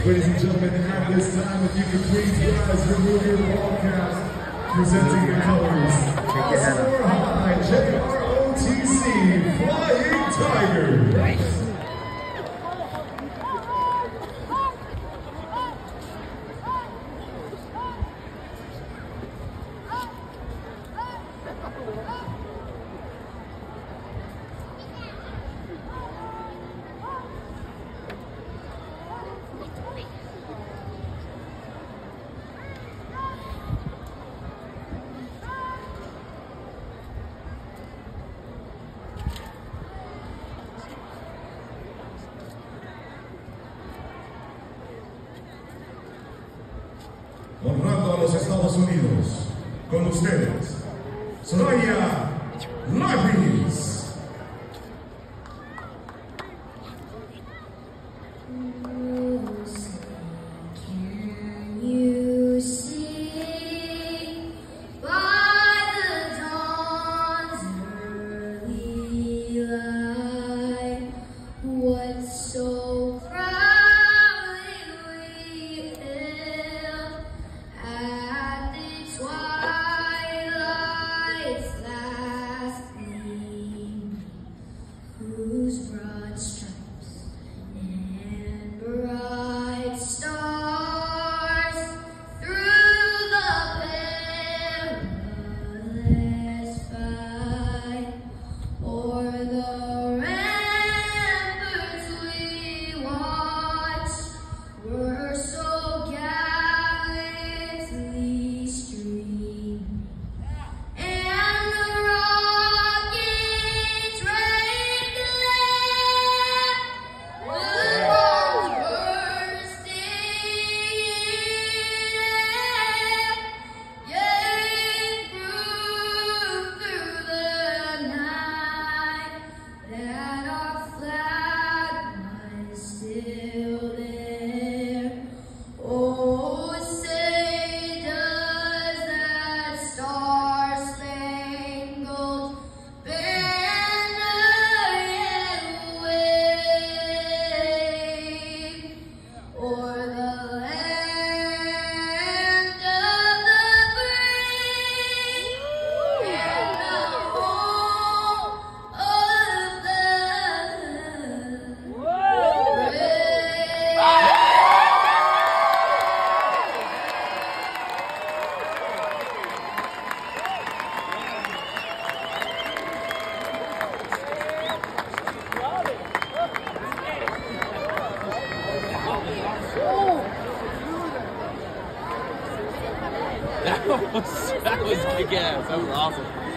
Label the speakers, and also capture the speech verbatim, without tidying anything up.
Speaker 1: Ladies and gentlemen, at this time, if you could please rise, remove your ball caps, presenting your colors. Oscar High, J R O T C, Flying Tigers. Honrando a los Estados Unidos, con ustedes, Soraya Lapis.
Speaker 2: Whose broad stripes and bright stars through the perilous fight o'er the ramparts we watched were so gallantly streamed.
Speaker 3: That was, that was kick ass. That was awesome.